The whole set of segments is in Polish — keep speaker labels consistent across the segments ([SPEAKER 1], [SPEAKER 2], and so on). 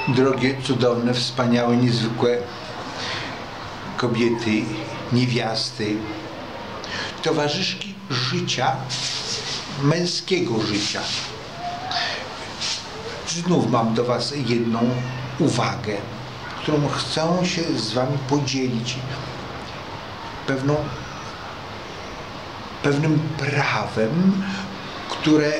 [SPEAKER 1] Drogie, cudowne, wspaniałe, niezwykłe kobiety, niewiasty, towarzyszki życia, męskiego życia. Znów mam do Was jedną uwagę, którą chcę się z Wami podzielić. Pewnym prawem, które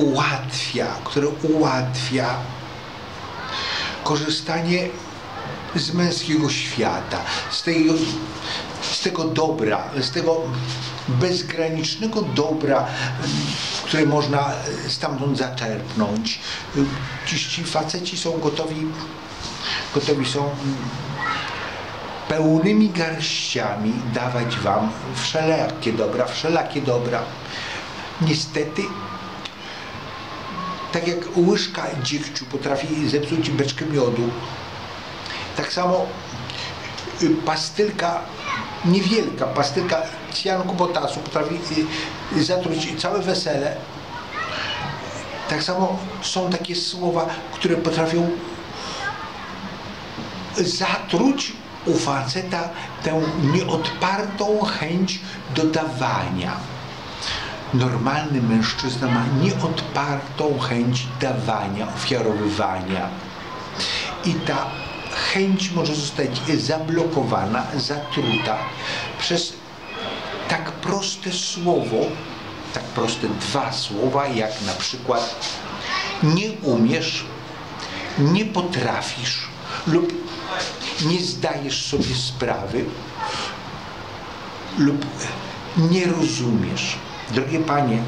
[SPEAKER 1] ułatwia korzystanie z męskiego świata, z tego dobra, z tego bezgranicznego dobra, które można stamtąd zaczerpnąć. Ci faceci są gotowi są pełnymi garściami dawać Wam wszelakie dobra. Niestety, tak jak łyżka dziegciu potrafi zepsuć beczkę miodu, tak samo niewielka pastylka cjanku potasu potrafi zatruć całe wesele. Tak samo są takie słowa, które potrafią zatruć u faceta tę nieodpartą chęć do dawania. Normalny mężczyzna ma nieodpartą chęć dawania, ofiarowywania. I ta chęć może zostać zablokowana, zatruta przez tak proste słowo, tak proste dwa słowa, jak na przykład nie umiesz, nie potrafisz lub nie zdajesz sobie sprawy lub nie rozumiesz. Drogie panie,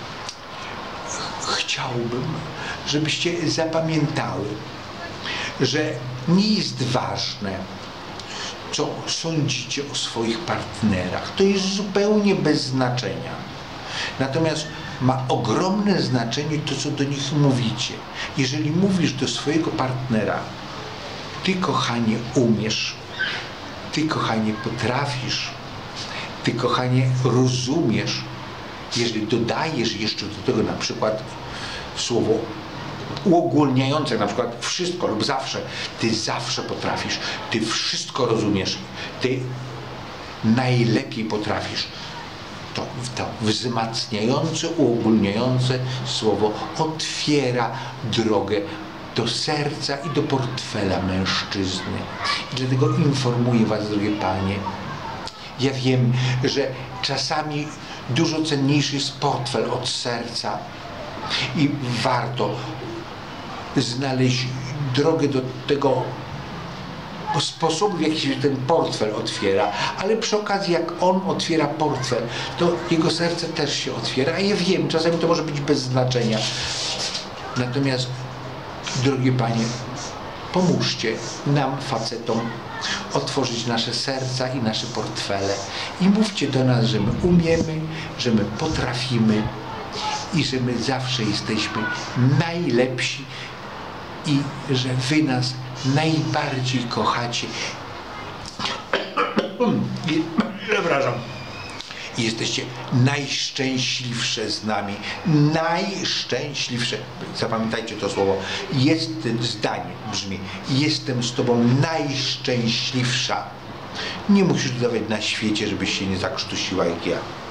[SPEAKER 1] chciałbym, żebyście zapamiętały, że nie jest ważne, co sądzicie o swoich partnerach. To jest zupełnie bez znaczenia. Natomiast ma ogromne znaczenie to, co do nich mówicie. Jeżeli mówisz do swojego partnera: ty, kochanie, umiesz, ty, kochanie, potrafisz, ty, kochanie, rozumiesz, jeżeli dodajesz jeszcze do tego na przykład słowo uogólniające, na przykład wszystko lub zawsze, ty zawsze potrafisz, ty wszystko rozumiesz, ty najlepiej potrafisz, to wzmacniające, uogólniające słowo otwiera drogę do serca i do portfela mężczyzny. I dlatego informuję Was, drogie panie, ja wiem, że czasami dużo cenniejszy jest portfel od serca i warto znaleźć drogę do tego sposobu, w jaki się ten portfel otwiera, ale przy okazji, jak on otwiera portfel, to jego serce też się otwiera. A ja wiem, czasami to może być bez znaczenia. Natomiast, drogie panie, pomóżcie nam, facetom, otworzyć nasze serca i nasze portfele i mówcie do nas, że my umiemy, że my potrafimy i że my zawsze jesteśmy najlepsi i że wy nas najbardziej kochacie. Przepraszam. I jesteście najszczęśliwsze z nami. Najszczęśliwsze. Zapamiętajcie to słowo. Zdanie brzmi: jestem z tobą najszczęśliwsza. Nie musisz dodawać na świecie, żebyś się nie zakrztusiła jak ja.